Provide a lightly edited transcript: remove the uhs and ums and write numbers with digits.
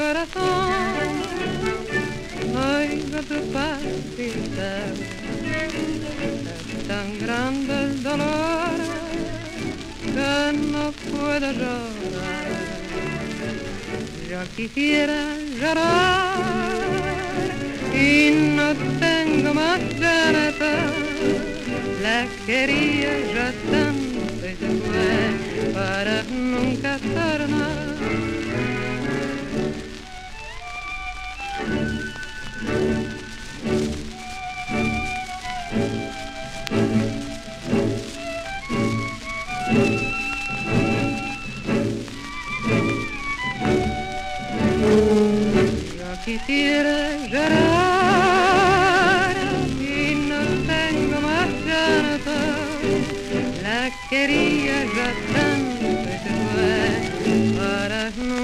corazón, oigo tu palpitar, es tan grande el dolor que no puedo llorar. Yo quisiera llorar y no tengo más ganas. La quería ya tanto y se fue para nunca tornar. Quisiera llorar y no tengo más ganas. La quería ya tanto y se fue para